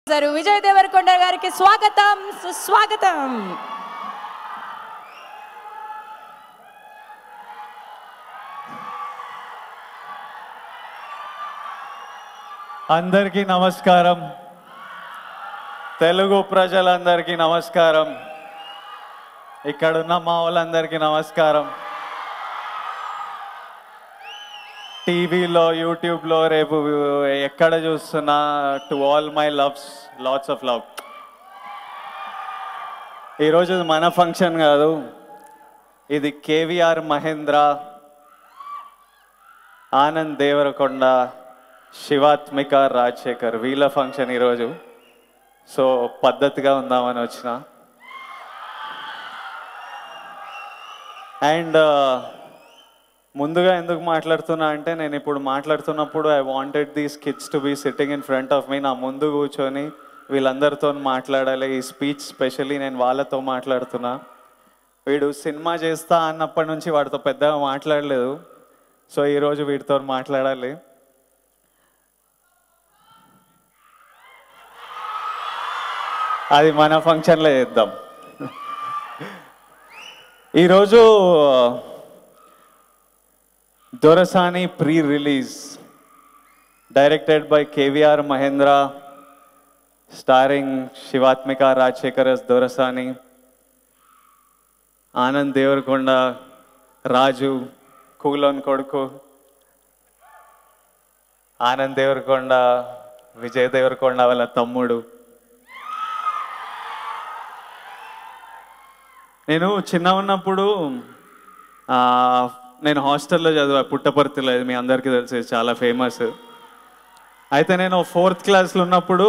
విజయ్ దేవరకొండ గారికి స్వాగతం సుస్వాగతం. అందరికీ నమస్కారం. తెలుగు ప్రజలందరికీ నమస్కారం. ఇక్కడున్న మా వాళ్ళందరికీ నమస్కారం. టీవీలో యూట్యూబ్లో రేపు ఎక్కడ చూస్తున్నా to all my loves lots of love. ఈరోజు మన ఫంక్షన్ కాదు, ఇది కేవీఆర్ మహేంద్ర, ఆనంద్ దేవరకొండ, శివాత్మిక, రాజశేఖర్ వీళ్ళ ఫంక్షన్ ఈరోజు. సో పద్ధతిగా ఉందామని వచ్చిన. అండ్ ముందుగా ఎందుకు మాట్లాడుతున్నా అంటే, నేను ఇప్పుడు మాట్లాడుతున్నప్పుడు I wanted these kids to be sitting in front of me. నా ముందు కూర్చొని వీళ్ళందరితో మాట్లాడాలి. ఈ స్పీచ్ స్పెషల్లీ నేను వాళ్ళతో మాట్లాడుతున్నా. వీడు సినిమా చేస్తా అన్నప్పటి నుంచి వాడితో పెద్దగా మాట్లాడలేదు. సో ఈరోజు వీడితో మాట్లాడాలి. అది మన ఫంక్షన్లో చేద్దాం. ఈరోజు Dorasani pre release, directed by KVR Mahendra, starring Shivathmika, Rajasekhar as Dorasani, Anand Deverakonda, Raju కూలోన్ కొడుకు, ఆనంద్ దేవరకొండ విజయ్ దేవరకొండ వాళ్ళ తమ్ముడు. నేను చిన్న ఉన్నప్పుడు నేను హాస్టల్లో చదివా, పుట్టపర్తిలో. మీ అందరికీ తెలుసు, చాలా ఫేమస్. అయితే నేను 4th క్లాస్లో ఉన్నప్పుడు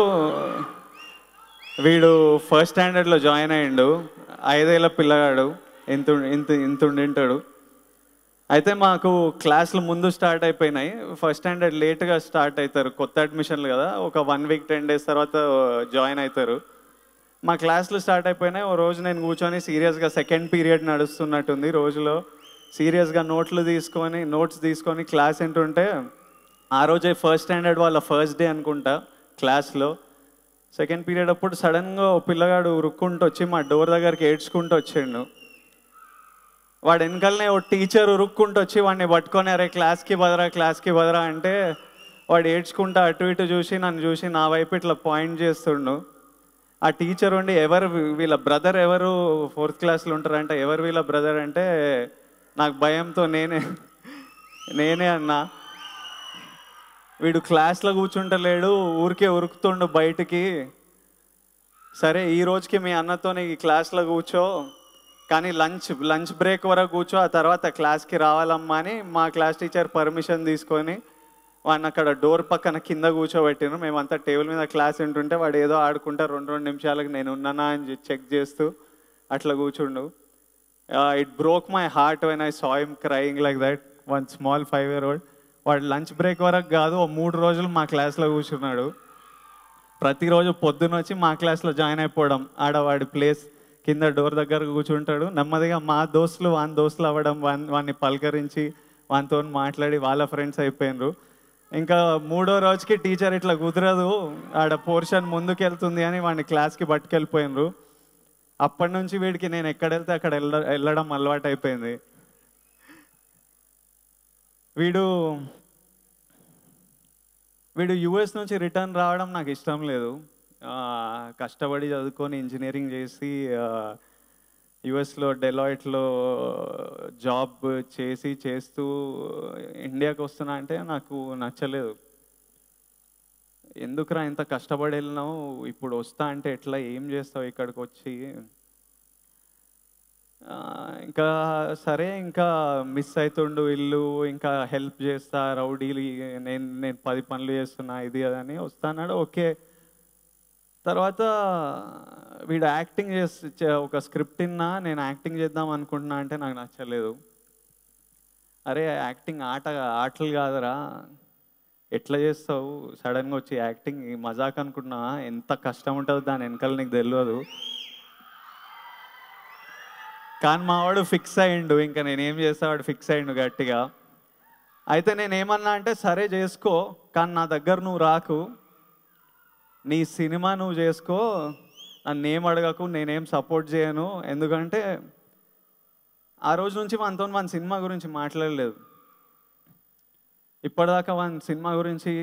వీడు ఫస్ట్ స్టాండర్డ్లో జాయిన్ అయ్యిండు. 5 ఏళ్ళ పిల్లగాడు, ఇంత ఉండింటాడు. అయితే మాకు క్లాసులు ముందు స్టార్ట్ అయిపోయినాయి. ఫస్ట్ స్టాండర్డ్ లేట్గా స్టార్ట్ అవుతారు, కొత్త అడ్మిషన్లు కదా. ఒక 1 వీక్ 10 డేస్ తర్వాత జాయిన్ అవుతారు. మా క్లాసులు స్టార్ట్ అయిపోయినాయి. ఓ రోజు నేను కూర్చొని సీరియస్గా, సెకండ్ పీరియడ్ నడుస్తున్నట్టుంది రోజులో, సీరియస్గా నోట్స్ తీసుకొని క్లాస్ వింటుంటే, ఆ రోజే ఫస్ట్ స్టాండర్డ్ వాళ్ళ ఫస్ట్ డే అనుకుంటా క్లాస్లో. సెకండ్ పీరియడ్ అప్పుడు సడన్గా ఓ పిల్లగాడు ఉరుక్కుంటూ వచ్చి మా డోర్ దగ్గరికి ఏడ్చుకుంటూ వచ్చిండు. వాడు వెనకాలనే ఓ టీచర్ ఉరుక్కుంటూ వచ్చి వాడిని పట్టుకొని, అరే క్లాస్కి బదరా అంటే, వాడు ఏడ్చుకుంటూ అటు ఇటు చూసి నన్ను చూసి నా వైపు ఇట్లా పాయింట్ చేస్తుండు. ఆ టీచర్ ఉండి, ఎవరు వీళ్ళ బ్రదర్, ఎవరు 4th క్లాస్లో ఉంటారంటే, ఎవరు వీళ్ళ బ్రదర్ అంటే, నాకు భయంతో నేనే అన్నా. వీడు క్లాస్లో కూర్చుంటలేడు, ఊరికే ఉరుకుతుండు బయటికి. సరే ఈ రోజుకి మీ అన్నతో ఈ క్లాస్లో కూర్చో, కానీ లంచ్ బ్రేక్ వరకు కూర్చో, ఆ తర్వాత క్లాస్కి రావాలమ్మా అని మా క్లాస్ టీచర్ పర్మిషన్ తీసుకొని వాడిని అక్కడ డోర్ పక్కన కింద కూర్చోబెట్టిను. మేమంతా టేబుల్ మీద క్లాస్ వింటుంటే వాడు ఏదో ఆడుకుంటా 2 నిమిషాలకు నేను ఉన్నానా అని చెక్ చేస్తూ అట్లా కూర్చుండు. It broke my heart when I saw him crying like that. 1 small 5-year-old. వాడు లంచ్ బ్రేక్ వరకు కాదు, 3 రోజులు మా క్లాస్లో కూర్చున్నాడు. ప్రతిరోజు పొద్దున్న వచ్చి మా క్లాస్లో జాయిన్ అయిపోవడం, ఆడవాడి ప్లేస్ కింద డోర్ దగ్గర కూర్చుంటాడు. నెమ్మదిగా మా దోస్తులు వాని దోస్తులు అవ్వడం, వాడిని పలకరించి వానితో మాట్లాడి వాళ్ళ ఫ్రెండ్స్ అయిపోయినరు. ఇంకా 3వ రోజుకి టీచర్ ఇట్లా కుదరదు, ఆడ పోర్షన్ ముందుకు వెళ్తుంది అని వాడిని క్లాస్కి పట్టుకెళ్ళిపోయినరు. అప్పటి నుంచి వీడికి నేను ఎక్కడ వెళ్తే అక్కడ వెళ్ళడం అలవాటు అయిపోయింది. వీడు యుఎస్ నుంచి రిటర్న్ రావడం నాకు ఇష్టం లేదు. కష్టపడి చదువుకొని ఇంజనీరింగ్ చేసి యుఎస్లో డెలాయిట్లో జాబ్ చేస్తూ ఇండియాకి వస్తున్నా అంటే నాకు నచ్చలేదు. ఎందుకురా ఇంత కష్టపడి వెళ్ళినావు, ఇప్పుడు వస్తా అంటే ఎట్లా, ఏం చేస్తావు ఇక్కడికి వచ్చి. ఇంకా సరే, ఇంకా మిస్ అవుతుండు ఇల్లు, ఇంకా హెల్ప్ చేస్తా, రౌడీలు, నేను 10 పనులు చేస్తున్నా, ఇది అదని వస్తాన్నాడు. ఓకే. తర్వాత వీడు యాక్టింగ్ ఒక స్క్రిప్ట్ విన్నా, నేను యాక్టింగ్ చేద్దాం అనుకుంటున్నా అంటే నాకు నచ్చలేదు. అరే యాక్టింగ్ ఆటలు కాదురా, ఎట్లా చేస్తావు సడన్గా వచ్చి యాక్టింగ్, మజాక్ అనుకుంటున్నా, ఎంత కష్టం ఉంటుందో దాని వెనకాల నీకు తెలియదు. కానీ మా వాడు ఫిక్స్ అయ్యిండు, ఇంకా నేనేం చేస్తా, వాడు ఫిక్స్ అయ్యిండు గట్టిగా. అయితే నేనేమన్నా అంటే, సరే చేసుకో, కానీ నా దగ్గర నువ్వు రాకు, నీ సినిమా నువ్వు చేసుకో, నన్నేం అడగకు, నేనేం సపోర్ట్ చేయను. ఎందుకంటే ఆ రోజు నుంచి మనతో మన సినిమా గురించి మాట్లాడలేదు. ఇప్పటిదాకా మన సినిమా గురించి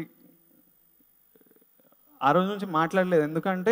ఆ రోజు నుంచి మాట్లాడలేదు. ఎందుకంటే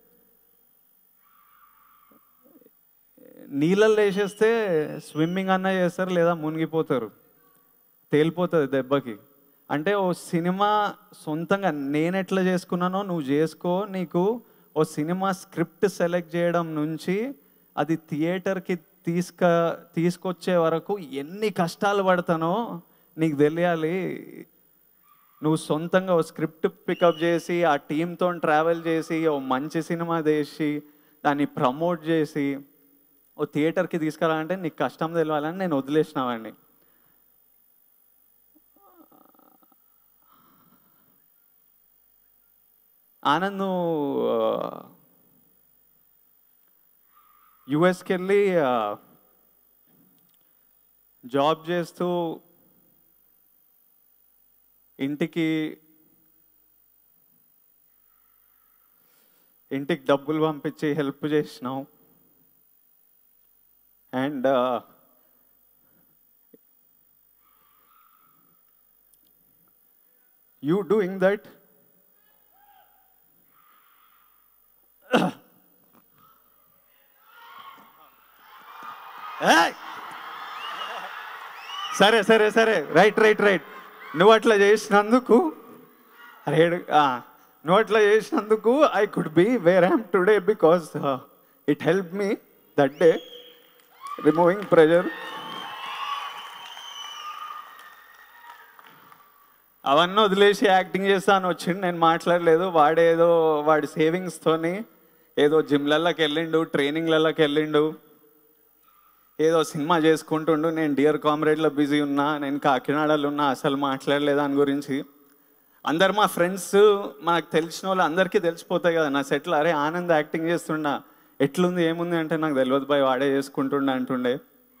నీళ్ళల్లో వేసేస్తే స్విమ్మింగ్ అన్నా చేస్తారు, లేదా మునిగిపోతారు, తేలిపోతుంది దెబ్బకి. అంటే ఓ సినిమా సొంతంగా నేను ఎట్లా చేసుకున్నానో నువ్వు చేసుకో. నీకు ఓ సినిమా స్క్రిప్ట్ సెలెక్ట్ చేయడం నుంచి అది థియేటర్కి తీసుకొచ్చే వరకు ఎన్ని కష్టాలు పడతానో నీకు తెలియాలి. నువ్వు సొంతంగా ఓ స్క్రిప్ట్ పికప్ చేసి ఆ టీంతో ట్రావెల్ చేసి ఓ మంచి సినిమా తీసి దాన్ని ప్రమోట్ చేసి ఓ థియేటర్కి తీసుకురావాలంటే నీకు కష్టం తెలియాలని నేను వదిలేసినావాడిని. ఆనంద్ యుఎస్కి వెళ్ళి జాబ్ చేస్తూ ఇంటికి డబ్బులు పంపించి హెల్ప్ చేసినావు. అండ్ యూ డూయింగ్ దట్ సరే సరే సరే రైట్ రైట్ రైట్ నువ్వు అట్లా చేసినందుకు I could be where I'm today because it help me that day removing pressure. అవన్నీ వదిలేసి యాక్టింగ్ చేస్తాను వచ్చిండు. నేను మాట్లాడలేదు. వాడి సేవింగ్స్తోని ఏదో జిమ్లలోకి వెళ్ళిండు, ట్రైనింగ్లలోకి వెళ్ళిండు, ఏదో సినిమా చేసుకుంటుండు. నేను డియర్ కామ్రేడ్లో బిజీ ఉన్నా, నేను కాకినాడలో ఉన్నా, అసలు మాట్లాడలేదు దాని గురించి. అందరు మా ఫ్రెండ్స్, మనకు తెలిసిన వాళ్ళు అందరికీ తెలిసిపోతాయి కదా నా సెట్లో. అరే ఆనంద్ యాక్టింగ్ చేస్తుండా, ఎట్లుంది ఏముంది అంటే నాకు తెలియదు బాయ్, వాడే చేసుకుంటుండే అంటుండే.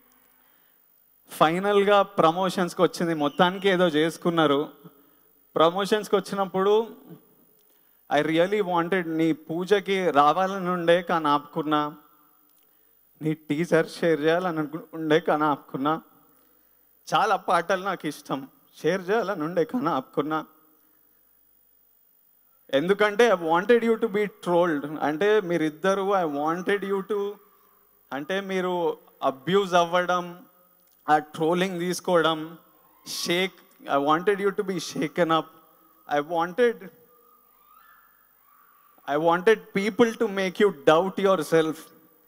ఫైనల్గా ప్రమోషన్స్కి వచ్చింది, మొత్తానికి ఏదో చేసుకున్నారు. ప్రమోషన్స్కి వచ్చినప్పుడు ఐ రియలీ వాంటెడ్ నీ పూజకి రావాలని ఉండే కానీ ఆపుకున్నా, నీ టీజర్ షేర్ చేయాలని ఉండే కానీ ఆపుకున్నా, చాలా పాటలు నాకు ఇష్టం షేర్ చేయాలని ఉండే కానీ ఆపుకున్నా. ఎందుకంటే I wanted you to be trolled. అంటే మీరిద్దరు ఐ వాంటెడ్ యూ టు, అంటే మీరు అబ్యూజ్ అవ్వడం, ఆ ట్రోలింగ్ తీసుకోవడం, I wanted you to be shaken up. I wanted people to make you doubt yourself.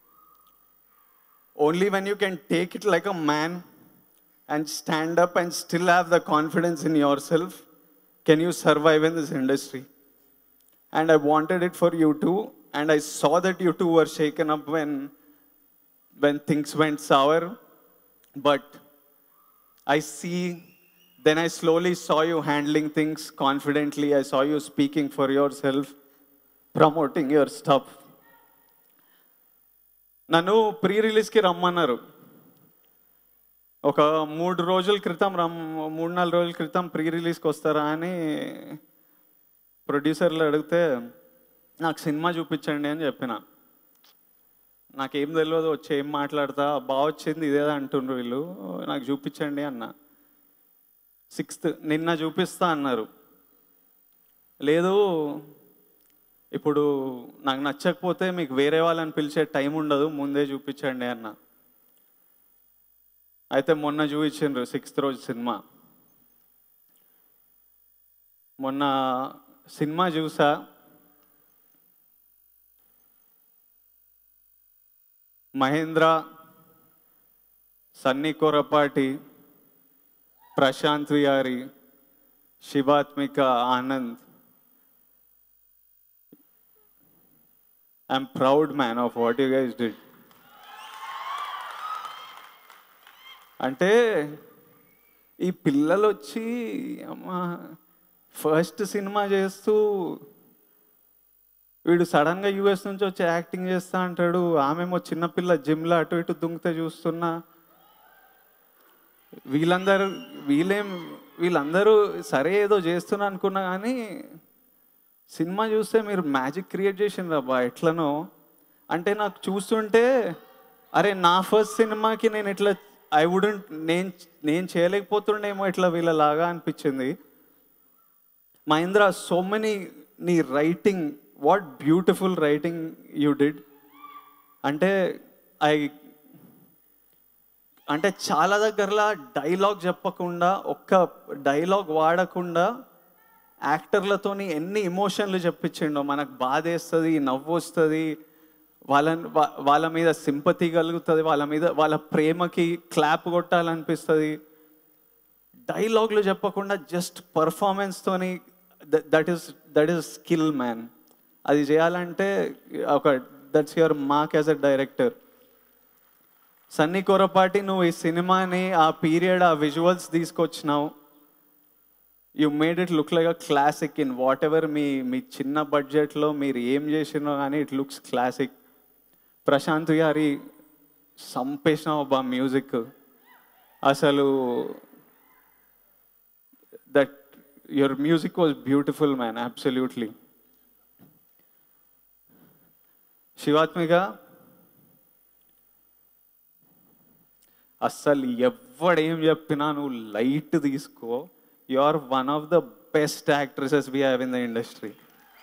Only when you can take it like a man and stand up and still have the confidence in yourself can you survive in this industry. And I wanted it for you too, and I saw that you two were shaken up when things went sour. But then I slowly saw you handling things confidently. I saw you speaking for yourself, promoting your stuff. నన్ను pre రిలీజ్కి రమ్మన్నారు. ఒక 3-4 రోజుల క్రితం pre రిలీజ్కి వస్తారా అని ప్రొడ్యూసర్లు అడిగితే నాకు సినిమా చూపించండి అని చెప్పిన. నాకేం తెలియదు, వచ్చి ఏం మాట్లాడతా, బాగా వచ్చింది ఇదేదా అంటుండ్రు వీళ్ళు, నాకు చూపించండి అన్న. 6th నిన్న చూపిస్తా అన్నారు. లేదు ఇప్పుడు నాకు నచ్చకపోతే మీకు వేరే వాళ్ళని పిలిచే టైం ఉండదు, ముందే చూపించండి అన్న. అయితే మొన్న చూపించిండ్రు 6th రోజు సినిమా. మొన్న సినిమా చూసా, Mahindra, Sunny Korapati, Prashanth Vihari, Shivathmika, Anand. I'm proud, man, of what you guys did. అంటే ఈ పిల్లలు వచ్చి అమ్మా ఫస్ట్ సినిమా చేస్తూ వీడు సడన్గా యూఎస్ నుంచి వచ్చి యాక్టింగ్ చేస్తా అంటాడు. ఆమెమో చిన్నపిల్ల జిమ్లో అటు ఇటు దుంగితే చూస్తున్నా. వీళ్ళందరూ సరే ఏదో చేస్తున్నా అనుకున్నా కానీ సినిమా చూస్తే మీరు మ్యాజిక్ క్రియేట్ చేసిండ్రు అబ్బా ఎట్లనో. అంటే నాకు చూస్తుంటే అరే నా ఫస్ట్ సినిమాకి నేను ఇట్లా ఐ వుడెంట్ నేను చేయలేకపోతుండేమో ఇట్లా వీళ్ళలాగా అనిపించింది. మహేంద్ర, సో మెనీ నీ writing, what beautiful writing you did. అంటే ఐ అంటే చాలా దగ్గరలా డైలాగ్ చెప్పకుండా, ఒక్క డైలాగ్ వాడకుండా యాక్టర్లతోని ఎన్ని ఎమోషన్లు చెప్పించిండో. మనకు బాధ వేస్తుంది, నవ్వు వస్తుంది, వాళ్ళ మీద సింపతి కలుగుతుంది, వాళ్ళ ప్రేమకి క్లాప్ కొట్టాలనిపిస్తుంది. డైలాగ్లు చెప్పకుండా జస్ట్ పర్ఫార్మెన్స్తోని దట్ ఈస్ స్కిల్ మ్యాన్. అది చేయాలంటే that's your mark as a director. Sunny Korapati, నువ్వు ఈ సినిమాని ఆ పీరియడ్ ఆ విజువల్స్ తీసుకొచ్చినావు. You made it look like a classic in whatever మీ చిన్న బడ్జెట్లో మీరు ఏం చేసినో కానీ ఇట్ లుక్స్ క్లాసిక్. ప్రశాంత్ గారి సంపేసినావు అబ్బా మ్యూజిక్. అసలు that your music was beautiful man, absolutely. Shivathmika, అస్సలు ఎవడేం చెప్పినా నువ్వు లైట్ తీసుకో. You are one of the best actresses we have in the industry.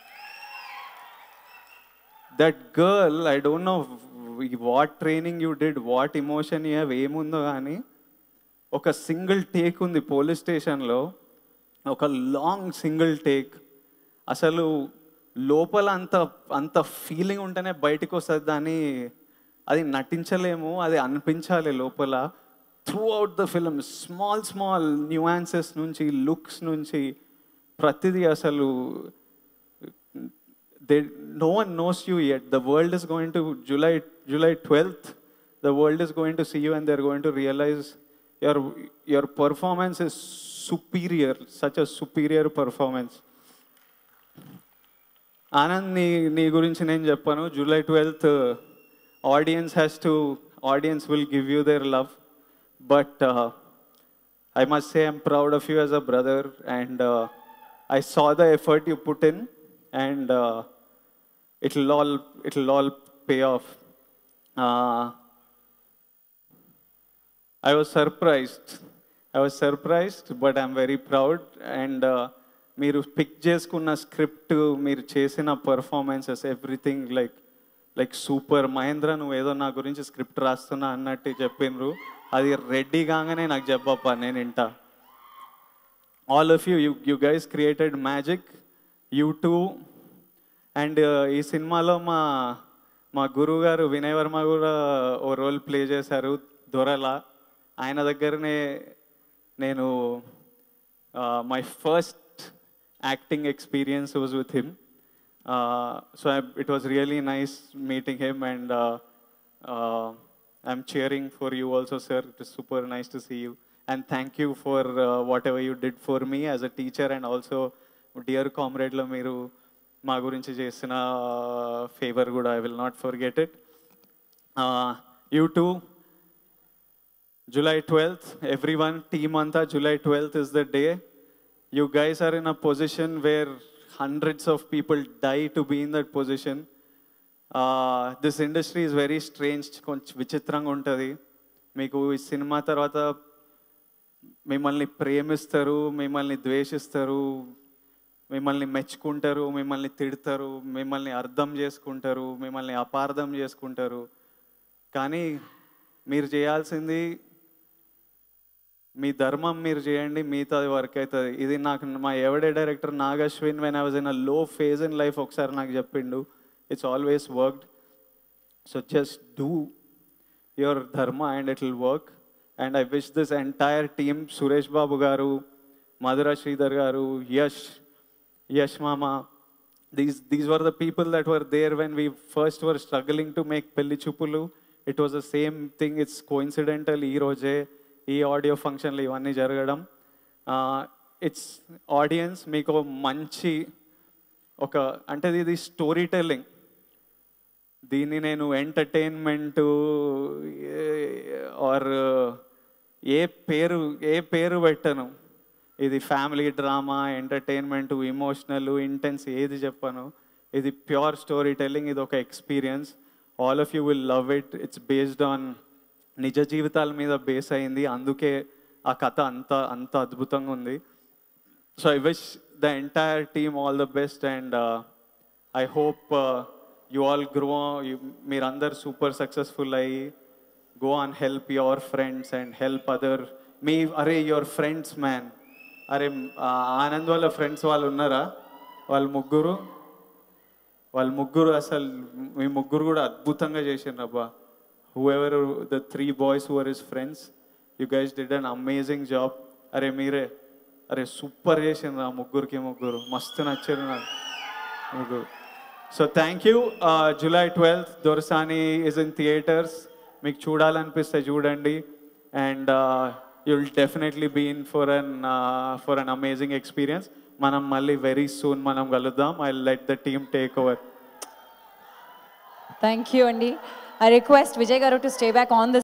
That girl, I don't know what training you did, what emotion you have, ఏముందో కానీ ఒక single take ఉంది police స్టేషన్లో, ఒక లాంగ్ సింగిల్ టేక్. అసలు లోపల అంత feeling ఉంటేనే బయటకు వస్తుంది. దాన్ని అది నటించలేము, అది అనిపించాలి లోపల. Throughout the film small nuances నుంచి, లుక్స్ నుంచి ప్రతిదీ అసలు no one knows you yet. The world is going to July 12th, the world is going to see you and they're going to realize your performance is superior, such a superior performance. Anand, నీ గురించి నేను చెప్పాను. July 12th audience will give you their love, but I must say I'm proud of you as a brother, and I saw the effort you put in, and it'll all pay off. I was surprised, but I'm very proud. And మీరు pick చేసుకున్న script, మీరు చేసిన performances, everything like super. Mahendra, నువ్వు ఏదో నా గురించి script రాస్తున్నా అన్నట్టు చెప్పిండ్రు. అది రెడీ కాగానే నాకు చెప్పప్ప, నేను వింటా. All of you guys created magic, you too. And ఈ సినిమాలో మా గురువు గారు వినయ్ వర్మ కూడా ఓ రోల్ ప్లే చేశారు, దొరలా. ఆయన దగ్గరనే నేను my first acting experience was with him. So it was really nice meeting him, and I'm cheering for you also, sir. It is super nice to see you, and thank you for whatever you did for me as a teacher, and also dear comrade lo మీరు మా గురించి చేసిన favour కూడా I will not forget it. You too, July 12th, everyone, team anta, July 12th is the day. You guys are in a position where hundreds of people die to be in that position. This industry is very strange, కొంచెం విచిత్రంగా ఉంటుంది. మీకు ఈ cinema తర్వాత మిమ్మల్ని ప్రేమిస్తారు, మిమ్మల్ని ద్వేషిస్తారు, మిమ్మల్ని మెచ్చుకుంటారు, మిమ్మల్ని తిడతారు, మిమ్మల్ని అర్థం చేసుకుంటారు, మిమ్మల్ని అపార్థం చేసుకుంటారు. కానీ మీరు చేయాల్సింది మీ ధర్మం మీరు చేయండి, మిగతాది వర్క్ అవుతుంది. ఇది నాకు మా ఎవడే director Nag Ashwin, when I was in a low phase in life, ఒకసారి నాకు చెప్పిండు, it's always worked. So just do your dharma and it will work. And I wish this entire team, Suresh Babu garu, Madhura Sridhar గారు, Yash Mama, these were the people that were there when we first were struggling to make Pelli Chupulu. It was the same thing. It's coincidental ee roje ee audio function lo ivanni jaragadam. It's audience meeko manchi oka ante idi story telling, దీన్ని నేను entertainment are ఏ పేరు పెట్టను. ఇది family drama, entertainment, emotional, intense ఏది చెప్పను. ఇది pure story telling. ఇది ఒక experience. All of you will love it. It's based on నిజ జీవితాల మీద బేస్ అయింది. అందుకే ఆ కథ అంత అంత అద్భుతంగా ఉంది. So I wish the entire team all the best and I hope you all grow. మీరందరు సూపర్ సక్సెస్ఫుల్ అయ్యి go and help your friends and help other. అరే యువర్ ఫ్రెండ్స్ మ్యాన్, అరే ఆనంద్ వాళ్ళ ఫ్రెండ్స్ వాళ్ళు ఉన్నారా? వాళ్ళు ముగ్గురు అసలు మీ ముగ్గురు కూడా అద్భుతంగా చేసిండ్రు అబ్బా. whoever the 3 boys who were his friends, you guys did an amazing job. అరే మీరే అరే సూపర్ చేసిండ్రు ఆ ముగ్గురికి మస్తు నచ్చారు నాకు ముగ్గురు. So thank you. July 12th Dorasani is in theatres. మీకు చూడాలనిపిస్తే చూడండి and you'll definitely be in for an amazing experience. మనం మళ్ళీ వెరీ సూన్ మనం కలుద్దాం. I'll let the team take over. Thank you, Andy. I request Vijay Garu to stay back on the